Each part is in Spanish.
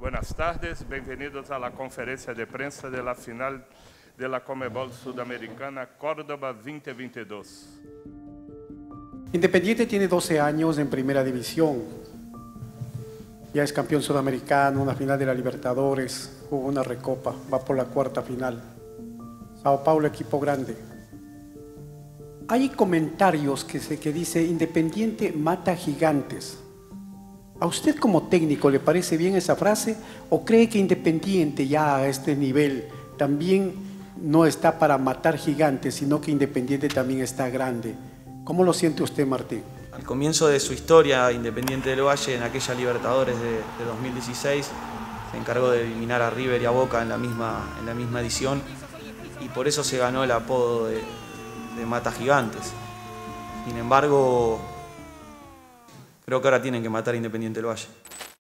Buenas tardes, bienvenidos a la conferencia de prensa de la final de la Conmebol Sudamericana Córdoba 2022. Independiente tiene 12 años en primera división. Ya es campeón sudamericano, una final de la Libertadores, jugó una recopa, va por la cuarta final. Sao Paulo, equipo grande. Hay comentarios que dice Independiente mata gigantes. ¿A usted como técnico le parece bien esa frase o cree que Independiente ya a este nivel también no está para matar gigantes, sino que Independiente también está grande? ¿Cómo lo siente usted, Martín? Al comienzo de su historia, Independiente del Valle, en aquella Libertadores de 2016, se encargó de eliminar a River y a Boca en la misma edición y por eso se ganó el apodo de Mata Gigantes. Sin embargo, creo que ahora tienen que matar a Independiente del Valle.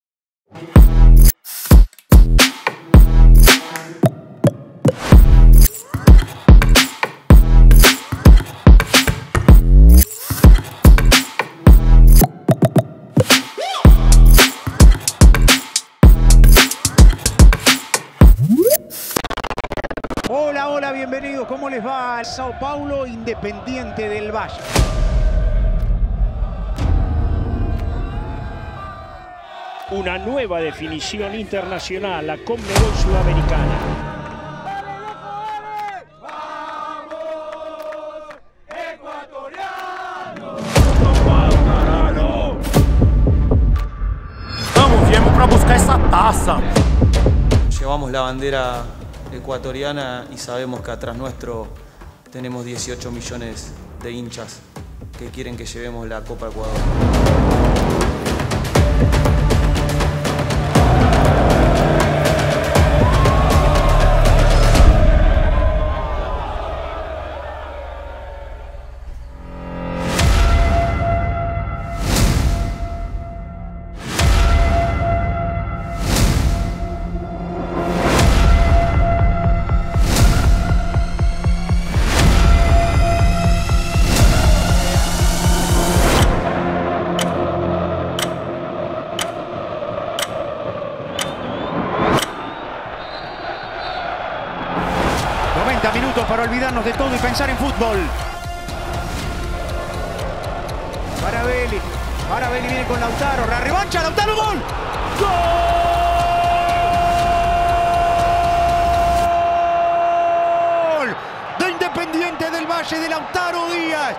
Hola, hola, bienvenidos. ¿Cómo les va? Sao Paulo, Independiente del Valle. Una nueva definición internacional, la Conmebol Sudamericana. Vamos, viemos para buscar esa taza. Llevamos la bandera ecuatoriana y sabemos que atrás nuestro tenemos 18 millones de hinchas que quieren que llevemos la Copa Ecuador. Minutos para olvidarnos de todo y pensar en fútbol. Farabelli viene con Lautaro, la revancha, Lautaro, gol. ¡Gol! De Independiente del Valle, de Lautaro Díaz.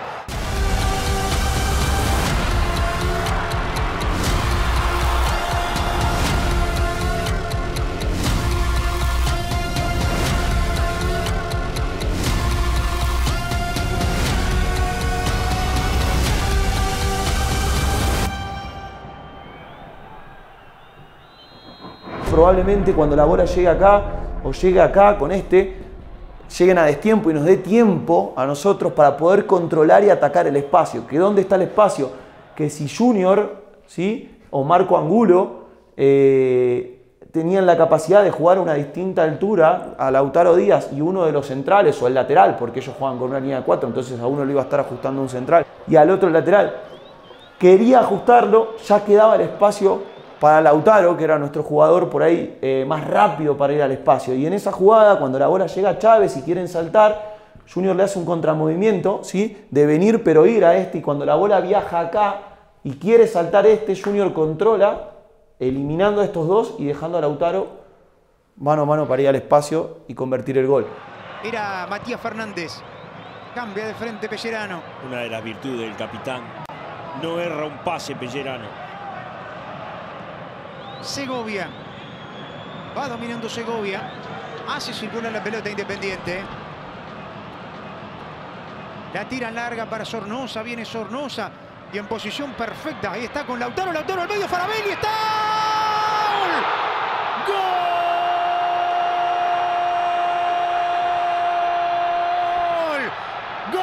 Probablemente cuando la bola llegue acá o llegue acá con lleguen a destiempo y nos dé tiempo a nosotros para poder controlar y atacar el espacio. ¿Que dónde está el espacio? Que si Junior, ¿sí?, o Marco Angulo tenían la capacidad de jugar a una distinta altura a Lautaro Díaz y uno de los centrales o el lateral, porque ellos juegan con una línea de 4, entonces a uno le iba a estar ajustando un central y al otro el lateral, quería ajustarlo, ya quedaba el espacio para Lautaro, que era nuestro jugador por ahí más rápido para ir al espacio. Y en esa jugada, cuando la bola llega a Chávez y quieren saltar, Junior le hace un contramovimiento, ¿sí?, de venir pero ir a y cuando la bola viaja acá y quiere saltar Junior controla, eliminando a estos dos y dejando a Lautaro mano a mano para ir al espacio y convertir el gol. Era Matías Fernández, cambia de frente Pellerano. Una de las virtudes del capitán, no erra un pase Pellerano. Segovia, va dominando Segovia, hace circular la pelota Independiente. La tira larga para Sornosa, viene Sornosa y en posición perfecta, ahí está con Lautaro, Lautaro al medio, Farabelli, está ¡gol! ¡Gol!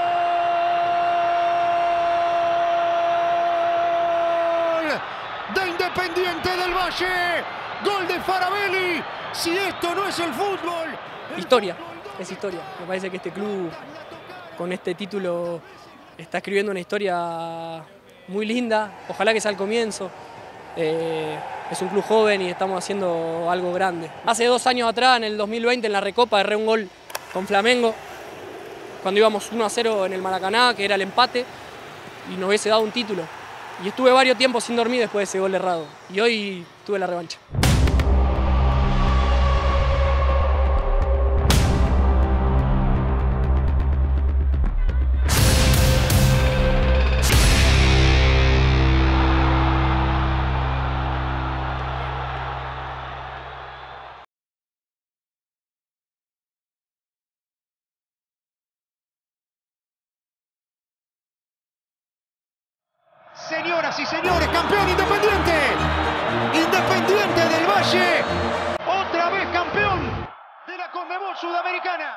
¡Gol! De Independiente del Valle, gol de Farabelli. Si esto no es el fútbol. Historia, es historia. Me parece que este club con este título está escribiendo una historia muy linda. Ojalá que sea el comienzo. Es un club joven y estamos haciendo algo grande. Hace 2 años atrás, en el 2020, en la Recopa, erré un gol con Flamengo, cuando íbamos 1-0 en el Maracaná, que era el empate, y nos hubiese dado un título. Y estuve varios tiempos sin dormir después de ese gol errado. Y hoy tuve la revancha. Señoras y señores, campeón Independiente. Independiente del Valle, otra vez campeón de la Conmebol Sudamericana.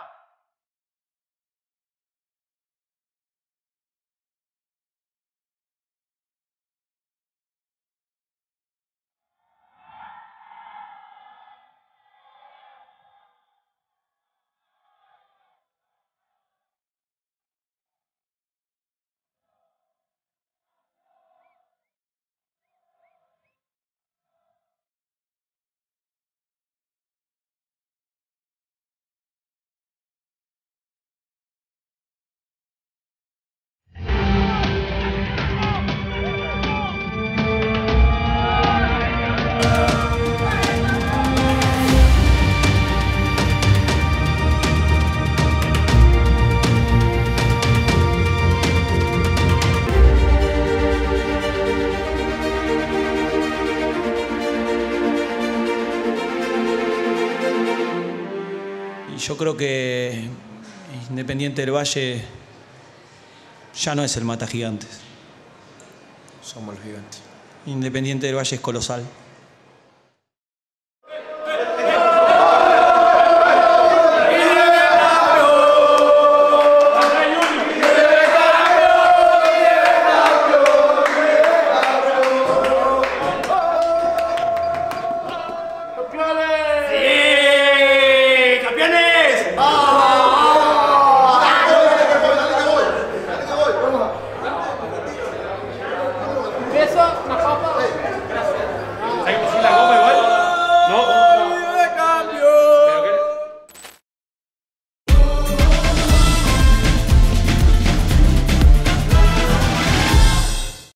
Yo creo que Independiente del Valle ya no es el mata gigantes. Somos los gigantes. Independiente del Valle es colosal. Seguimos sin la goma.